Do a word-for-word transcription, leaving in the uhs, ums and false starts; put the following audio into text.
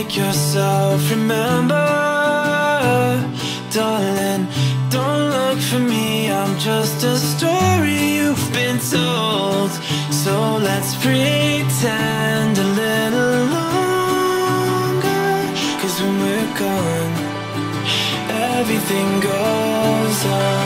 make yourself remember. Darling, don't look for me, I'm just a story you've been told. So let's pretend a little longer, 'cause when we're gone, everything goes on.